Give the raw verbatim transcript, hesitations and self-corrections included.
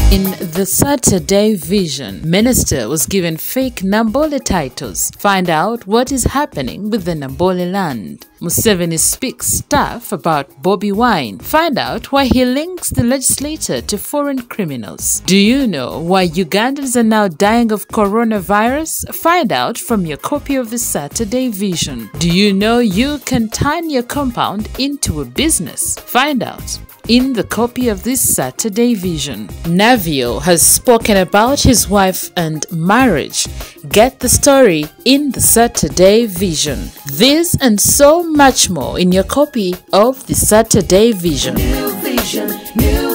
In the Saturday Vision, Minister was given fake Nambole titles. Find out what is happening with the Nambole land. Museveni speaks tough about Bobi Wine. Find out why he links the legislator to foreign criminals. Do you know why Ugandans are now dying of coronavirus? Find out from your copy of the Saturday Vision. Do you know you can turn your compound into a business? Find out in the copy of this Saturday Vision. Navio has spoken about his wife and marriage. Get the story in the Saturday Vision. This and so much more in your copy of the Saturday Vision. New vision, new